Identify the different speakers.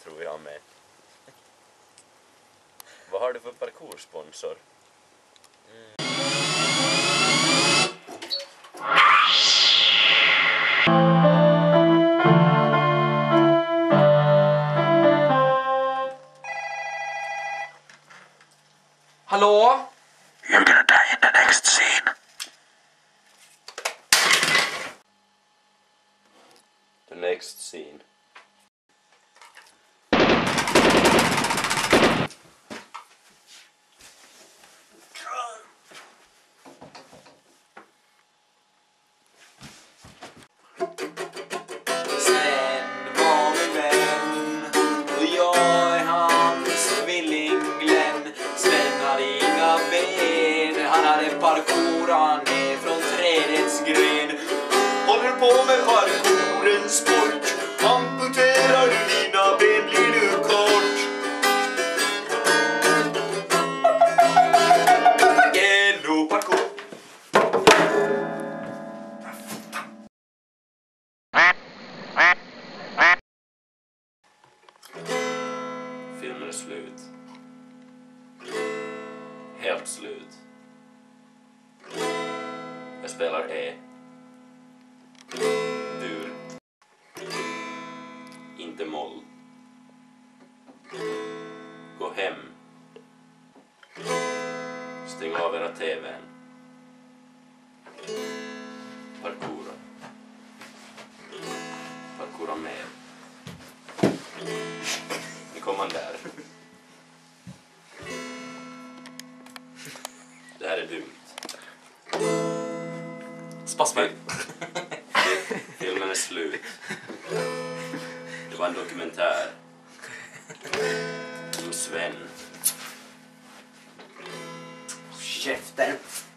Speaker 1: tror jag med. Vad har du för parkoursponsor?
Speaker 2: Hallå?
Speaker 3: You're gonna die in the next scene.
Speaker 1: The next scene.
Speaker 2: Sven var min vän och jag är hans tvilling Glenn. Sven hade inga ben, han hade parkourat ner från trädets gren. Håller på med parkourens sport, amputerar du dina ben blir du kort. Hello parkour.
Speaker 1: Filmen är slut. Helt slut. Jag spelar E. Dur. Inte moll. Gå hem. Stäng av era TV:n. Parkoura. Parkoura mer. Nu kommer man där. Det här är dumt.
Speaker 2: Spasmer.
Speaker 1: Filmen är slut. Det var en dokumentär om Sven.
Speaker 2: Käften.